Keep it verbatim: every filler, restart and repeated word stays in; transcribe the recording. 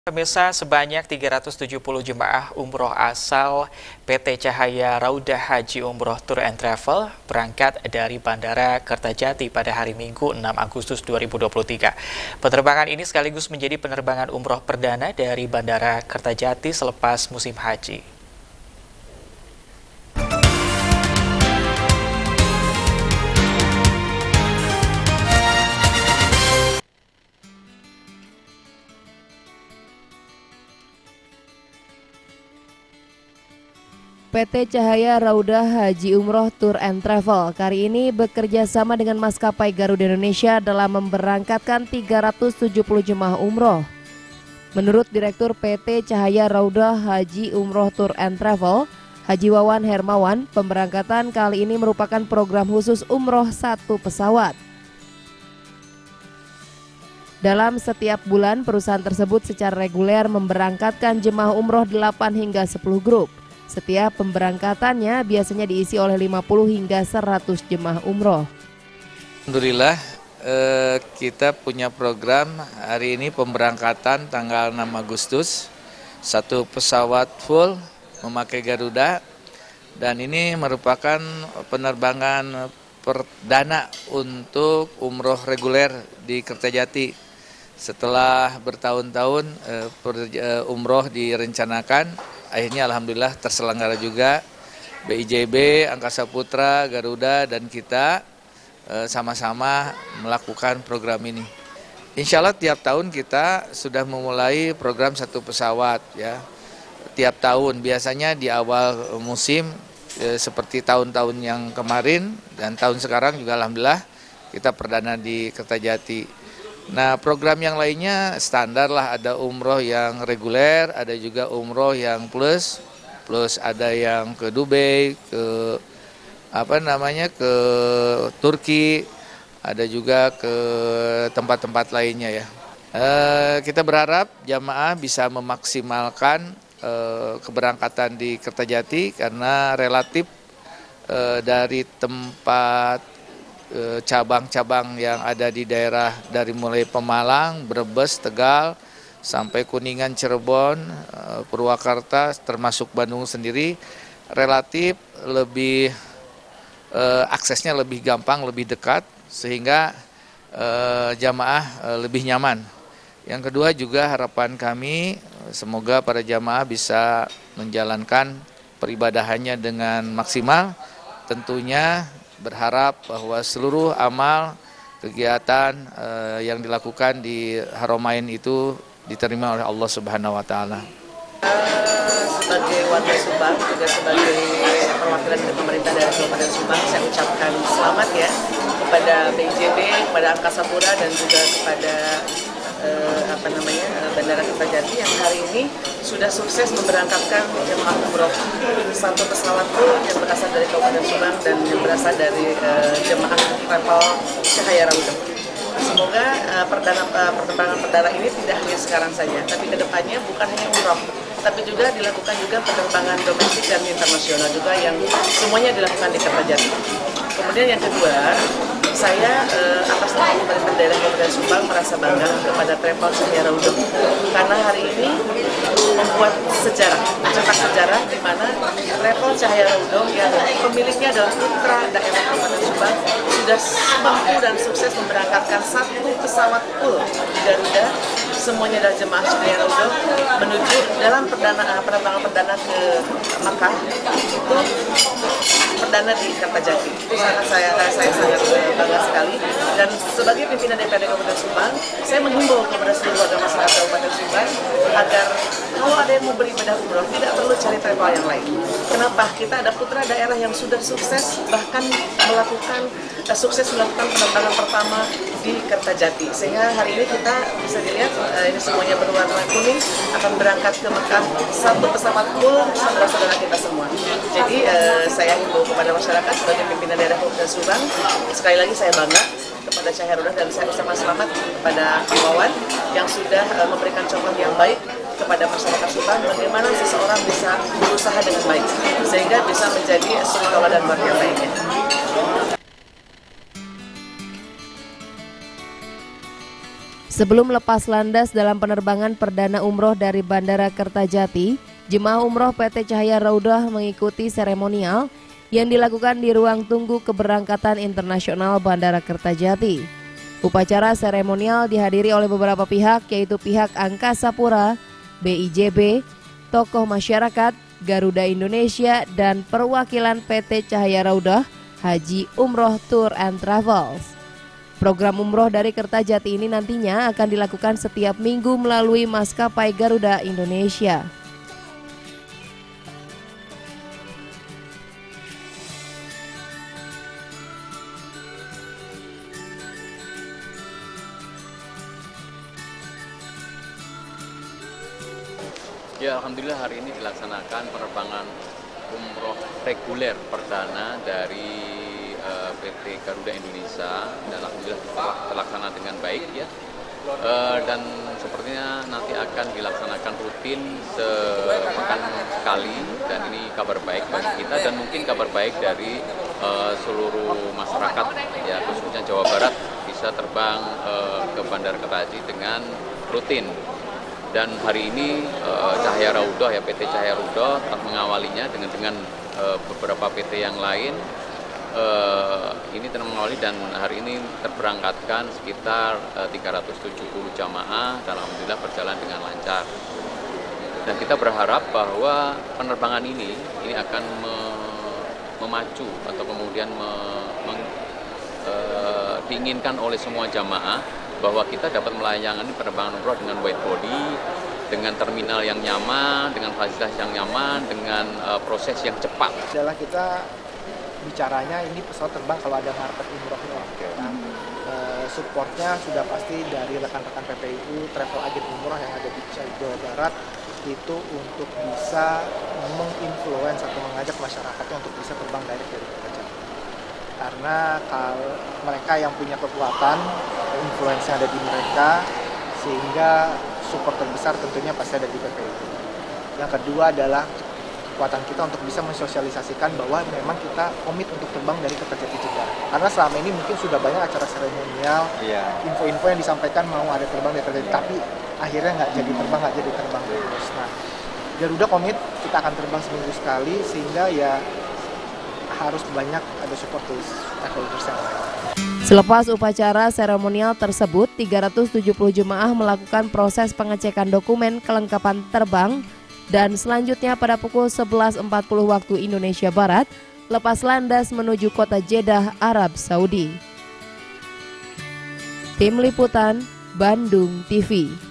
Pemirsa, sebanyak tiga ratus tujuh puluh jemaah umroh asal P T Cahaya Raudah Haji Umroh Tour and Travel berangkat dari Bandara Kertajati pada hari Minggu enam Agustus dua ribu dua puluh tiga. Penerbangan ini sekaligus menjadi penerbangan umroh perdana dari Bandara Kertajati selepas musim haji. P T Cahaya Raudah Haji Umroh Tour and Travel kali ini bekerja sama dengan maskapai Garuda Indonesia dalam memberangkatkan tiga ratus tujuh puluh jemaah umroh. Menurut Direktur P T Cahaya Raudah Haji Umroh Tour and Travel, Haji Wawan Hermawan, pemberangkatan kali ini merupakan program khusus umroh satu pesawat. Dalam setiap bulan, perusahaan tersebut secara reguler memberangkatkan jemaah umroh delapan hingga sepuluh grup. Setiap pemberangkatannya biasanya diisi oleh lima puluh hingga seratus jemaah umroh. Alhamdulillah eh, kita punya program hari ini pemberangkatan tanggal enam Agustus, satu pesawat full memakai Garuda, dan ini merupakan penerbangan perdana untuk umroh reguler di Kertajati. Setelah bertahun-tahun eh, per, eh, umroh direncanakan, akhirnya alhamdulillah terselenggara juga. B I J B, Angkasa Putra, Garuda, dan kita sama-sama melakukan program ini. Insya Allah tiap tahun kita sudah memulai program satu pesawat ya. Tiap tahun biasanya di awal musim eh, seperti tahun-tahun yang kemarin dan tahun sekarang juga alhamdulillah kita perdana di Kertajati. Nah, program yang lainnya standar lah, ada umroh yang reguler, ada juga umroh yang plus, plus ada yang ke Dubai, ke apa namanya ke Turki, ada juga ke tempat-tempat lainnya ya. E, kita berharap jamaah bisa memaksimalkan e, keberangkatan di Kertajati karena relatif e, dari tempat cabang-cabang yang ada di daerah dari mulai Pemalang, Brebes, Tegal, sampai Kuningan, Cirebon, Purwakarta, termasuk Bandung sendiri, relatif lebih eh, aksesnya lebih gampang, lebih dekat, sehingga eh, jamaah eh, lebih nyaman. Yang kedua juga harapan kami, semoga para jamaah bisa menjalankan peribadahannya dengan maksimal, tentunya berharap bahwa seluruh amal kegiatan uh, yang dilakukan di Haramain itu diterima oleh Allah Subhanahu wa taala. Uh, sebagai warga Subang, juga sebagai perwakilan dari pemerintah dari Kabupaten Subang, saya ucapkan selamat ya kepada B I J B, kepada Angkasa Pura, dan juga kepada uh, apa namanya uh, Bandara Kertajati yang hari ini sudah sukses memberangkatkan jemaah umroh satu pesawat full yang berasal dari Kabupaten Subang dan yang berasal dari uh, jemaah travel Cahaya Raudah. Semoga uh, perdana uh, penerbangan perdana ini tidak hanya sekarang saja, tapi kedepannya bukan hanya umroh, tapi juga dilakukan juga penerbangan domestik dan internasional juga yang semuanya dilakukan di Kertajati. Kemudian yang kedua, saya eh, atas nama pemerintah daerah Kabupaten Subang merasa bangga kepada travel Cahaya Raudah karena hari ini membuat sejarah, mencetak sejarah di mana travel Cahaya Raudah yang pemiliknya adalah putra daerah Kabupaten Subang sudah mampu dan sukses memberangkatkan satu pesawat full di Garuda, semuanya adalah jemaah Cahaya Raudah menuju dalam perdana penerbangan perdana ke Makkah, itu perdana di Kertajati. Itu sangat saya saya sangat bangga sekali, dan sebagai pimpinan D P R D Kabupaten Subang, saya menghimbau kepada seluruh warga masyarakat Kabupaten Subang agar kalau ada yang mau beribadah umroh tidak perlu cari travel yang lain. Kenapa? Kita ada putra daerah yang sudah sukses bahkan melakukan uh, sukses melakukan penerbangan pertama di Kertajati, sehingga hari ini kita bisa dilihat uh, ini semuanya berwarna kuning akan berangkat ke Mekah satu pesawat full saudara-saudara kita semua. Jadi uh, saya himbau kepada masyarakat sebagai pimpinan daerah Kabupaten Subang, sekali lagi saya bangga kepada Cahaya Raudah dan saya ucapkan selamat kepada Pak Wawan yang sudah uh, memberikan contoh yang baik kepada masyarakat Subang bagaimana seseorang bisa berusaha dengan baik sehingga bisa menjadi suri tauladan buat yang lainnya. Sebelum lepas landas dalam penerbangan perdana umroh dari Bandara Kertajati, jemaah umroh P T Cahaya Raudhah mengikuti seremonial yang dilakukan di ruang tunggu keberangkatan internasional Bandara Kertajati. Upacara seremonial dihadiri oleh beberapa pihak, yaitu pihak Angkasa Pura, B I J B, tokoh masyarakat, Garuda Indonesia, dan perwakilan P T Cahaya Raudhah Haji Umroh Tour and Travels. Program umroh dari Kertajati ini nantinya akan dilakukan setiap minggu melalui maskapai Garuda Indonesia. Ya, alhamdulillah hari ini dilaksanakan penerbangan umroh reguler perdana dari uh, P T Garuda Indonesia, dan alhamdulillah telah terlaksana dengan baik ya. Uh, dan sepertinya nanti akan dilaksanakan rutin sepekan sekali, dan ini kabar baik bagi kita dan mungkin kabar baik dari uh, seluruh masyarakat ya, khususnya Jawa Barat bisa terbang uh, ke Bandara Kertajati dengan rutin. Dan hari ini uh, Cahaya Raudhah ya, P T Cahaya Raudhah telah mengawalinya dengan dengan uh, beberapa P T yang lain. Uh, ini telah mengawali, dan hari ini terberangkatkan sekitar uh, tiga ratus tujuh puluh jamaah, dan alhamdulillah berjalan dengan lancar. Dan kita berharap bahwa penerbangan ini ini akan me, memacu atau kemudian me, meng, uh, diinginkan oleh semua jamaah bahwa kita dapat melayani penerbangan umroh dengan wide body, dengan terminal yang nyaman, dengan fasilitas yang nyaman, dengan uh, proses yang cepat. Adalah kita bicaranya ini pesawat terbang kalau ada market umrohnya. Nah, uh, supportnya sudah pasti dari rekan-rekan P P I U, travel agent umroh yang ada di Jawa Barat, itu untuk bisa menginfluence atau mengajak masyarakatnya untuk bisa terbang dari Kertajati. Karena kalau mereka yang punya kekuatan, influence ada di mereka, sehingga support terbesar tentunya pasti ada di P P I U. Yang kedua adalah kekuatan kita untuk bisa mensosialisasikan bahwa memang kita komit untuk terbang dari Kertajati Jeddah. Karena selama ini mungkin sudah banyak acara seremonial, yeah. info-info yang disampaikan mau ada terbang dari Kertajati, yeah. tapi akhirnya nggak jadi terbang, nggak jadi terbang terus. Nah, Garuda komit kita akan terbang seminggu sekali, sehingga ya harus banyak ada support dari stakeholders yang lain. Selepas upacara seremonial tersebut, tiga ratus tujuh puluh jemaah melakukan proses pengecekan dokumen kelengkapan terbang, dan selanjutnya pada pukul sebelas empat puluh waktu Indonesia Barat, lepas landas menuju kota Jeddah, Arab Saudi. Tim Liputan, Bandung T V.